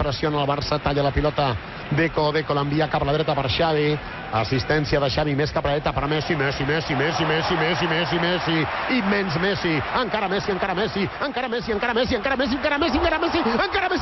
pressiona el Barça, talla la pilota Deco l'envia cap a la dreta per Xavi, assistència de Xavi més cap a la dreta per Messi, immens Messi, encara Messi,